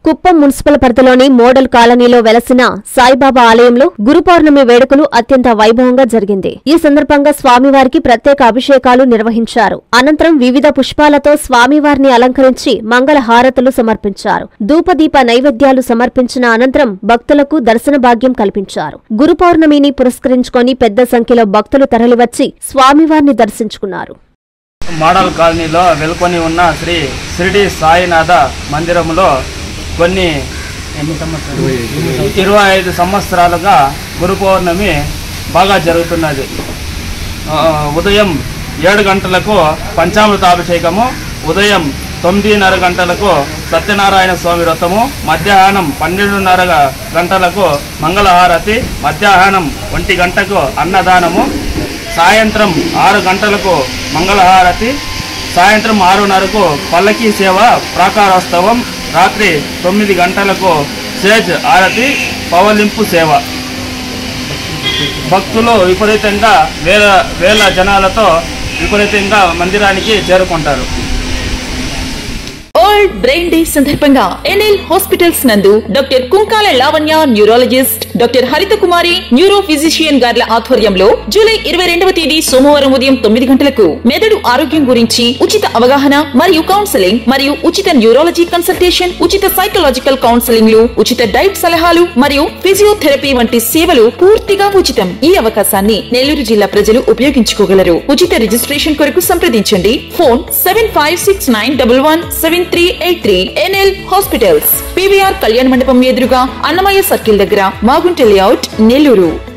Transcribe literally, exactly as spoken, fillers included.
Kuppam municipal పరిధిలోని model కాలనీలో వెలసిన సాయిబాబా ఆలయంలో గురు పౌర్ణమి వేడుకలు అత్యంత వైభవంగా జరిగింది. ఈ సందర్భంగా స్వామివారికి ప్రత్యేక అభిషేకాలు నిర్వహించారు. అనంతరం వివిధ పుష్పాలతో స్వామివారిని అలంకరించి మంగళ హారతులు సమర్పించారు. ధూపదీప నైవేద్యాలు సమర్పించిన అనంతరం భక్తులకు దర్శన భాగ్యం కల్పించారు. గురు పౌర్ణమిని పురస్కరించుకొని పెద్ద సంఖ్యలో భక్తులు తరలివచ్చి స్వామివారిని దర్శించుకున్నారు. మోడల్ కాలనీలో వెలుకొని ఉన్న శ్రీ షిరిడి సాయినాథ మందిరంలో కొన్ని ఇరవై ఐదు సంవత్సరాలుగా గురు పౌర్ణమి బాగా జరుగుతున్నది. ఉదయం ఏడు గంటలకు పంచామృతాభిషేకము, ఉదయం తొమ్మిదిన్నర గంటలకు సత్యనారాయణ స్వామి వ్రతము, మధ్యాహ్నం పన్నెండున్నర గంటలకు మంగళహారతి, మధ్యాహ్నం ఒంటి గంటకు అన్నదానము, సాయంత్రం ఆరు గంటలకు మంగళహారతి, సాయంత్రం ఆరున్నరకు పల్లకీ సేవ ప్రాకారోత్సవం, రాత్రి తొమ్మిది గంటలకు సేజ్ ఆరతి, పవలింపు సేవ. భక్తులు విపరీతంగా వేల వేల జనాలతో విపరీతంగా మందిరానికి చేరుకుంటారు. వరల్డ్ బ్రెయిన్ డే సందర్భంగా ఎన్ఎల్ హాస్పిటల్స్ నందు doctor Kunkala Lavanya neurologist, doctor Haritha Kumari neuro physician గార్ల ఆధ్వర్యంలో జూలై ఇరవై రెండవ తేదీ సోమవారం ఉదయం తొమ్మిది గంటలకు మెదడు ఆరోగ్యం గురించి ఉచిత అవగాహన మరియు కౌన్సెలింగ్ మరియు ఉచిత న్యూరాలజీ కన్సల్టేషన్, ఉచిత సైకలాజికల్ కౌన్సెలింగ్ లు, ఉచిత డైట్ సలహాలు మరియు ఫిజియోథెరపీ వంటి సేవలు పూర్తిగా ఉచితం. ఈ అవకాశాన్ని నెల్లూరు జిల్లా ప్రజలు ఉపయోగించుకోగలరు. ఉచిత రిజిస్ట్రేషన్ కొరకు సంప్రదించండి. Phone seven five six nine double one seven three eight three. NL hospitals, PVR కళ్యాణ మండపం ఎదురుగా అన్నమయ్య సర్కిల్ దగ్గర, మాగుంట లేఅవుట్, నెల్లూరు.